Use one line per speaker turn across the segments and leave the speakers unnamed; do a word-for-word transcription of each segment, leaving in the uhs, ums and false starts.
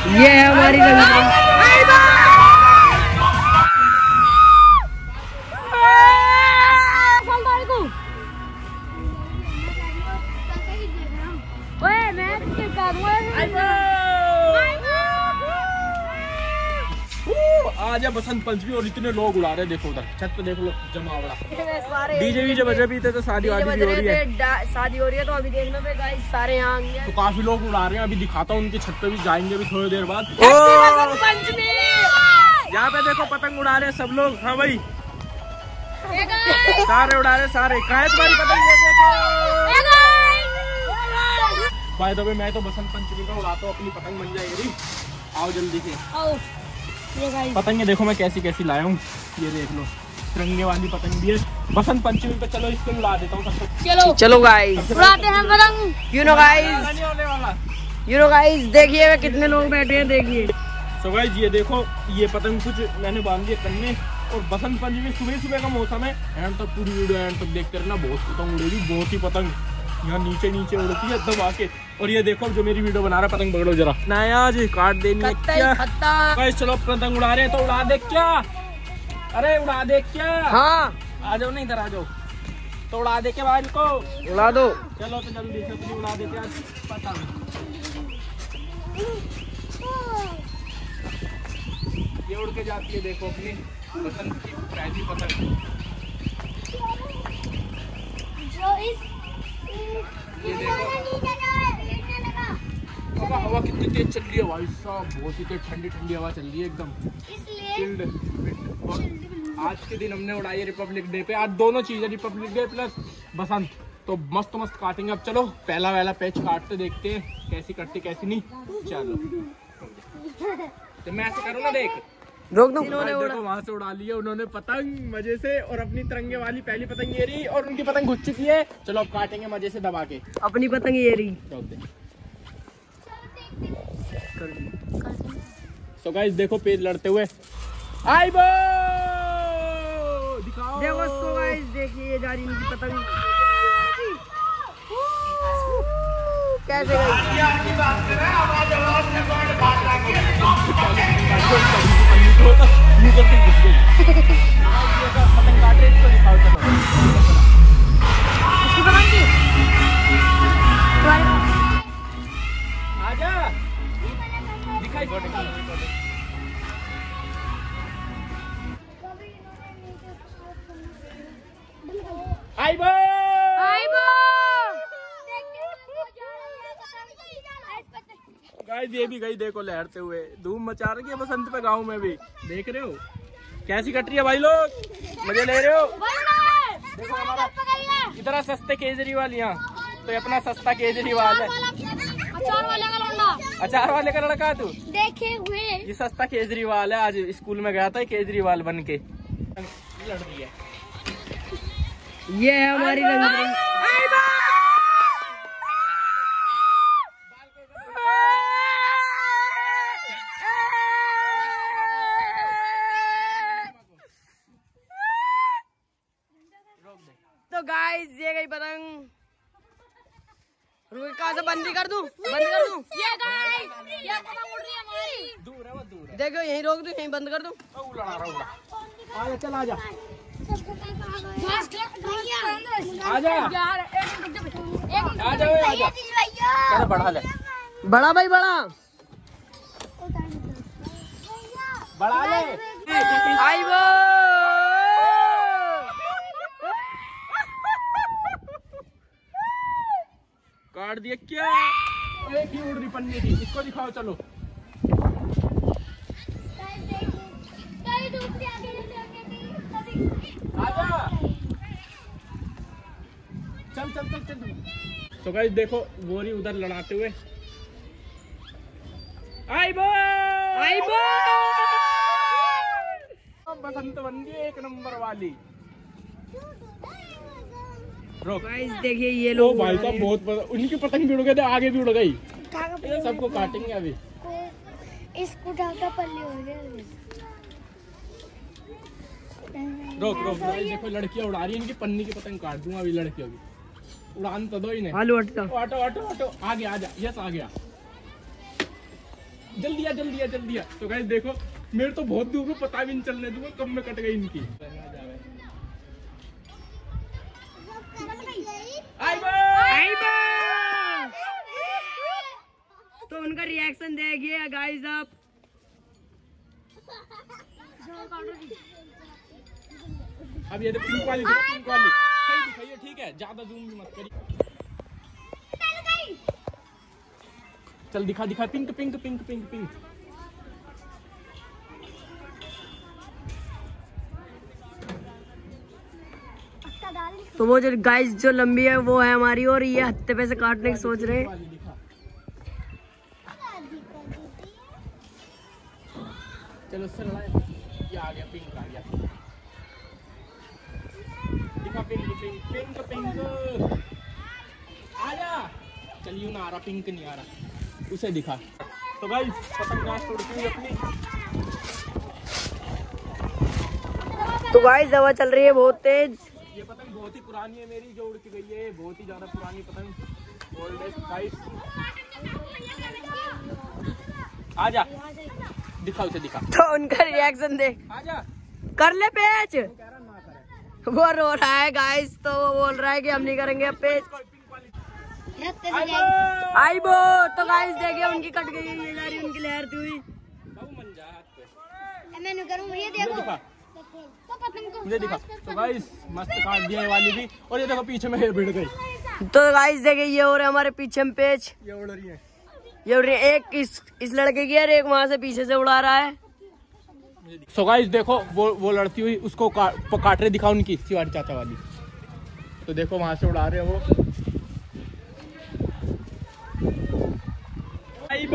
ये है हमारी
आज है बसंत पंचमी और इतने लोग उड़ा रहे हैं। देखो उधर छत पे देख लो जमावड़ा। डीजे वीजे बजे भी थे तो शादी वादी भी हो रही है।
शादी हो रही है तो अभी देखना पे गाइस सारे यहाँ आएंगे
तो काफी लोग उड़ा रहे हैं। अभी दिखाता हूँ उनकी छत पे भी जाएंगे भी थोड़ी देर बाद। यहाँ पे देखो पतंग उड़ा रहे हैं सब लोग। हाँ भाई सारे उड़ा रहे सारे। कहाँ है तुम्हारी पतंग? देखो भाई तो मैं तो बसंत पंचमी का उड़ाता हूँ अपनी पतंग बन जाएगी। आओ जल्दी से। ये पतंगे देखो मैं कैसी कैसी लाया हूँ। ये देख लो तिरंगे वाली पतंग भी है बसंत पंचमी पे। चलो इसको उड़ा देता हूँ।
चलो चलो गाइस उड़ाते हैं पतंग। You know guys you know guys देखिए कितने लोग बैठे हैं देखिए।
सो गाइस ये देखो ये पतंग कुछ मैंने बांध दिए कन्ने। और बसंत पंचमी सुबह सुबह का मौसम है। एंड तक पूरी वीडियो एंड तक देखते रहना। बहुत पतंग उड़ेगी बहुत ही पतंग यहाँ नीचे नीचे उड़ती है दबा के। और ये देखो जो मेरी वीडियो बना रहा है पतंग पकड़ो जरा नया आज काट देनी है क्या? गाइस चलो पतंग उड़ा रहे हैं तो उड़ा दे क्या? अरे उड़ा दे क्या?
हाँ
आ जाओ ना इधर आ जाओ तो उड़ा दे के भाई इनको
उड़ा दो।
चलो तो जल्दी से अपनी उड़ा दे क्या पतंग। ये उड़ के जाती है देखो अपनी बसंत की पहली पतंग।
जो इस
ये देखो हवा हवा कितनी तेज चल रही है भाई साहब। बहुत ही तेज ठंडी ठंडी हवा चल रही है एकदम।
इसलिए
और आज के दिन हमने उड़ाई है रिपब्लिक डे पे। आज दोनों चीजें रिपब्लिक डे प्लस बसंत तो मस्त मस्त काटेंगे। अब चलो पहला वाला पैच काटते देखते हैं कैसी कटती कैसी नहीं। चलो तो मैं ऐसे करूँ ना देख
रोक दो।
देखो वहां से उड़ा लिया उन्होंने पतंग मजे से। और अपनी तिरंगे वाली पहली पतंग ये रही और उनकी पतंग घुस चुकी है। चलो अब काटेंगे मजे से दबा के।
अपनी पतंग ये रही।
सो गाइस देखो पेज लड़ते हुए आई बो दिखाओ।
देखो सो गाइस देखिए ये जा रही इनकी पतंग कैसे
आजा दिखाई आई बो
आई बो
गाइस ये भी गई देखो लहरते हुए। धूम मचा रही है बसंत पे गांव में भी। देख रहे हो कैसी कट रही है भाई लोग मजे ले रहे हो। देखो हमारा इतना सस्ते केजरीवाल यहाँ तो अपना सस्ता केजरीवाल है।
अचार वाले का लौंडा
अचार वाले का लड़का तू
देखे हुए
ये सस्ता केजरीवाल है। आज स्कूल में गया था केजरीवाल बन के लड़ रही है।
ये है हमारी रंग तो गाइस ये गई पतंग। रुक कहाँ से बंद कर दूं? बंद कर दूं?
ये गाइस ये पतंग उड़ रही है हमारी।
दूर है वो दूर है।
देखो यहीं रोक दूं यहीं बंद कर दूं?
उड़ा रहा उड़ा आजा चल आजा आजा
यार एक मिनट रुक जा एक
आजा आजा अरे बढ़ा ले
बड़ा भाई बड़ा
बढ़ा ले
आई वो
काट दिया क्या? एक ही उड़ रही पन्नी थी। इसको दिखाओ चलो आजा चल चल चल चल। तो गाइस देखो गोरी उधर लड़ाते हुए आई बो
आई वो
बसंत बन गई एक नंबर वाली। रोक
गाइस देखिए ये
ओ
लोग
भाई साहब बहुत पता, उनकी पतंग भी उड़ गई थी आगे भी उड़ गई। ये सबको काटेंगे अभी।
इसको ढाका पल्ली हो गया।
रोक रोक देखो लड़कियां उड़ा रही है इनकी पन्नी की पतंग काट दूंगा अभी लड़कियों की। उड़ान तो दो ही नहीं।
आलू हटता
ऑटो ऑटो ऑटो आगे आ जा। यस आ गया जल्दी आ जल्दी आ जल्दी आ। तो गाइस देखो मेरे तो बहुत दूर में पता भी नहीं चलने दूंगा कब में कट गई इनकी।
तो उनका रिएक्शन देखिए गाइस आप।
अब ये पिंक वाली देखो, पिंक वाली सही दिखाइए ठीक है, ज्यादा जूम भी मत करिए। चल दिखा दिखा pink pink pink pink pink.
तो वो जो गाइस जो लंबी है वो है हमारी, और ये हत्ते पे से काटने की सोच रहे हैं।
चलो सर ये आ गया पिंक आ गया। दिखा पिंक पिंक पिंक पिंक आजा। चलिए ना आ रहा, पिंक नहीं आ रहा, उसे दिखा। तो गाइस पतंग गाछ तोड़ती हुई अपनी।
तो गाइस हवा चल रही है बहुत तेज।
ये पतंग बहुत ही पुरानी है मेरी जो उड़ के गई है, बहुत ही ज्यादा पुरानी पतंग ओल्डेस्ट गाइस। आजा दिखा उसे दिखा।
तो उनका रिएक्शन देख।
आजा
कर ले पेच। वो रो रहा है गाइस, तो वो बोल रहा है कि हम नहीं करेंगे अब पेच। आइबो। तो गाइस देखिए उनकी कट गई, ये जा रही उनकी लहरती हुई।
मैंने करूँ ये देखो
मुझे दिखा। तो गाइस मस्त काट दिया ये वाली भी, और ये देखो पीछे में भिड़ गई।
तो गाइस देखिए ये हो रहे हमारे पीछे में पेच,
ये उड़ रही है,
ये उड़ रही है। एक इस इस लड़के की और एक वहाँ से पीछे से उड़ा रहा है।
सो गाइस देखो वो वो लड़ती हुई उसको का, काट रहे, दिखा उनकी शिवाजी चाचा वाली। तो देखो वहां से उड़ा रहे वो। आइबो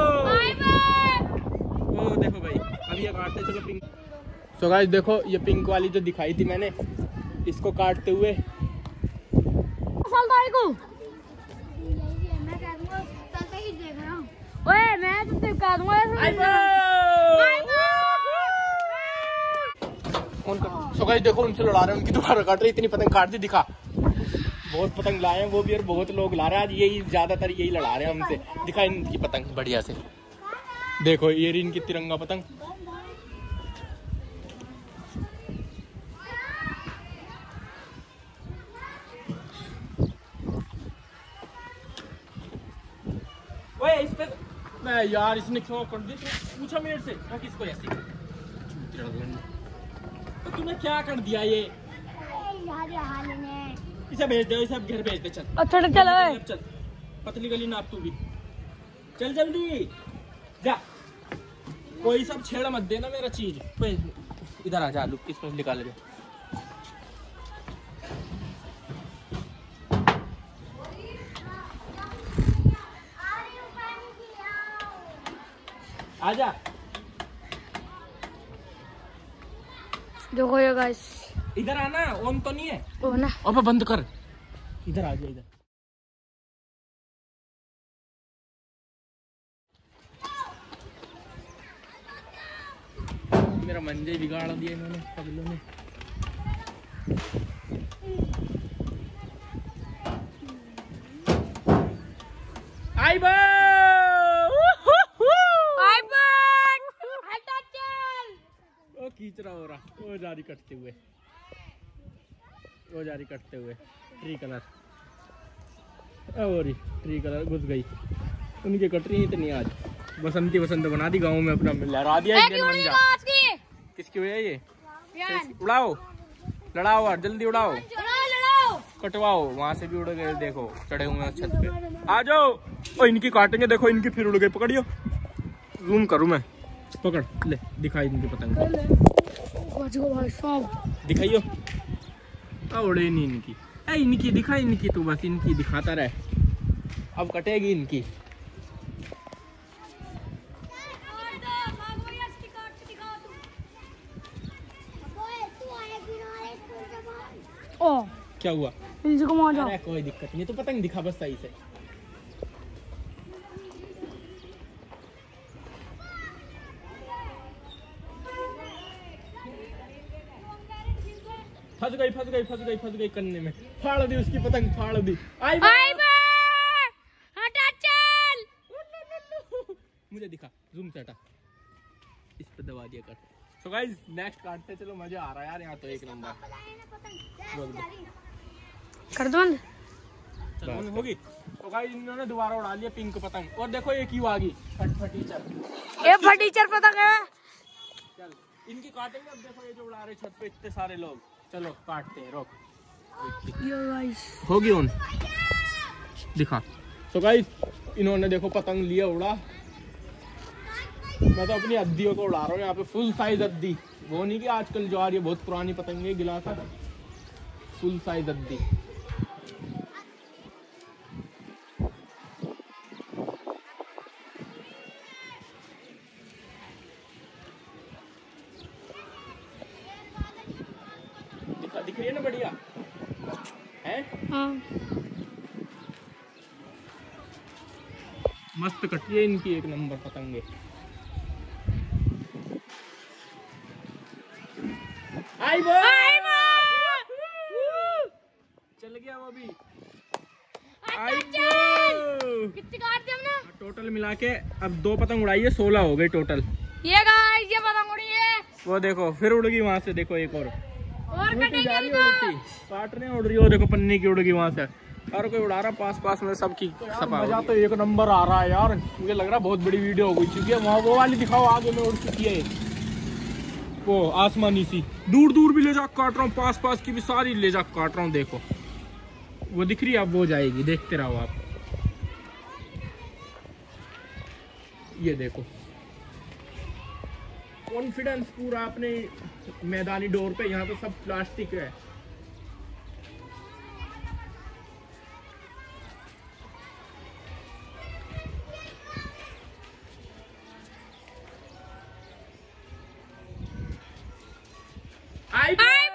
वो देखो भाई अभी ये काटते चलो पिंक। सो गाइस देखो ये पिंक वाली जो दिखाई थी मैंने, इसको काटते हुए।
ओए मैं तो चिपका दूंगा।
सो गाइस देखो उनसे लड़ा रहे हैं, उनकी दोबारा काट रही, इतनी पतंग काट दी दिखा। बहुत पतंग लाए हैं वो भी, और बहुत लोग ला रहे हैं आज, यही ज्यादातर यही लड़ा रहे हैं हमसे। दिखा इनकी पतंग बढ़िया से, देखो ये रही इनकी तिरंगा पतंग। ओए इस पे मैं यार इसने क्यों कर दी? पूछा मेरे से मैं किसको ऐसी। तो तूने क्या कर दिया ये? इसे भेज दे, इसे घर भेज दे। चल
अच्छा चल
चल पतली गली नाप तू भी, चल जल्दी जा। कोई सब छेड़ मत देना मेरा चीज। इधर आ जा, लुक किस पर निकाल रहे। आजा
देखो ये गाइस,
इधर आना, ऑन तो नहीं है
वो ना।
अब बंद कर, इधर आ जा इधर। मेरा मंजे बिगाड़ दिया इन्होंने पगलों ने। आई बा खींच रहा हो रहा वो जारी कटते हुए, वो जारी कटते हुए ट्री कलर और ट्री कलर घुस गई उनकी कटरी इतनी। आज बसंती बसंत बना दी गाँव में, अपना लहरा दिया इंडियन मंजा। किसकी वजह ये? उड़ाओ लड़ाओ और जल्दी उड़ाओ, कटवाओ। वहां से भी उड़ गए, देखो चढ़े हुए हैं छत पे। आ जाओ। ओ इनकी काटेंगे, देखो इनकी फिर उड़ गई। पकड़ियो, जूम करूँ मैं, पकड़ ले, दिखाई इनकी पतंग दिखाइयो। उड़े नहीं इनकी, ए इनकी दिखा, इनकी तू बस इनकी दिखाता रहे, अब कटेगी इनकी।
ओ
क्या हुआ?
अरे
कोई दिक्कत नहीं, तो पतंग दिखा बस सही से। फंस गई फंस गई फंस गई फंस गई कन्ने में, फाड़ दी उसकी पतंग, फाड़ दी। आई बा! हटा चल। मुझे दिखा। जूम से हटा, इस पे दबा दिया कर। सो गाइस नेक्स्ट काटते चलो, मजा आ रहा है यार यहाँ तो एक नंबर।
कर दो बंद,
चलो होगी। तो गाइस इन्होंने दोबारा उड़ा लिया पिंक पतंग, और देखो एक ही आ गई फटीचर,
ये फटीचर पतंग है।
चल इनकी काटेंगे अब। देखो ये जो उड़ा रहे छत पे इतने सारे लोग, चलो काटते हैं, रोक। होगी उन दिखा। तो गाइस इन्होंने देखो पतंग लिया उड़ा, मैं तो अपनी अद्दियों को उड़ा रहा हूँ यहाँ पे, फुल साइज अद्दी, वो नहीं कि आजकल जो आ रही है बहुत पुरानी पतंग है गिलास, फुल साइज अद्दी। दिखा दिख रही है ना बढ़िया है।
हाँ।
मस्त कटी है इनकी, एक नंबर पतंगे। आई बो चल गया वो भी। आई बो
कितनी काट दी हमने?
टोटल मिला के अब दो पतंग उड़ाई है, सोलह हो गए टोटल।
ये गाइस ये पतंग उड़ी है।
वो देखो फिर उड़ गई वहां से, देखो एक और
और
उड़ती
कटेंगे
जा रही
भी
है,
तो।
उड़ती काटने उड़ रही है, देखो पन्नी की उड़ गई वहां से, और कोई उड़ा रहा पास पास में सबकी। मजा तो एक नंबर आ रहा है यार, मुझे लग रहा है बहुत बड़ी वीडियो हो गई चुकी है। वहाँ वो वाली दिखाओ आगे में उड़ चुकी है, वो आसमानी सी, दूर दूर भी ले जा काट रहा हूँ, पास पास की भी सारी ले जा काट रहा हूँ। देखो वो दिख रही है, अब वो जाएगी, देखते रहो आप। ये देखो कॉन्फिडेंस पूरा अपने मैदानी डोर पे, यहाँ पे सब प्लास्टिक है। आई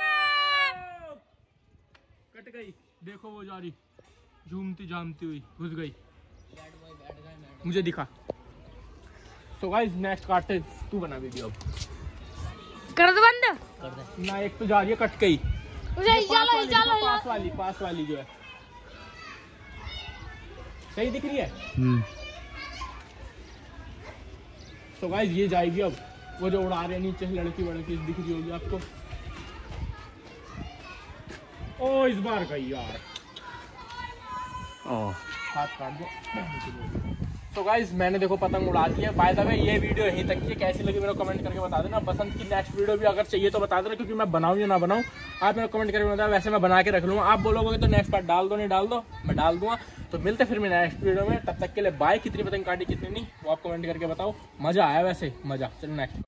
कट गई, देखो वो जा रही झूमती झामती हुई, घुस गई, मुझे दिखा। तो गाइस नेक्स्ट काटते, तू बना वीडियो अब।
कर दो बंद।
ना एक तो जा रही है कट गई,
उसे
पास
चलो
वाली,
चलो
पास वाली पास वाली जो है सही दिख रही है। तो गाइस ये जाएगी अब, वो जो उड़ा रहे हैं नीचे से लड़की वड़की दिख रही होगी आपको। ओ इस बार गई यार, ओ हाथ काट दो। तो गाइस मैंने देखो पतंग उड़ा दी है। बाय द वे ये वीडियो यहीं तक की है, कैसी लगी मेरे को कमेंट करके बता देना। बसंत की नेक्स्ट वीडियो भी अगर चाहिए तो बता देना, क्योंकि मैं बनाऊं या ना बनाऊं आप मेरे को कमेंट करके बताओ, वैसे मैं बना के रख लूंगा। आप बोलोगे तो नेक्स्ट पार्ट डाल दो, नहीं डाल दो, मैं डाल दूंगा। तो मिलते फिर मैं नेक्स्ट वीडियो में, तब तक के लिए बाय। कितनी पतंग काटी कितनी नहीं वो आप कमेंट करके बताओ। मजा आया वैसे, मजा। चलो नेक्स्ट।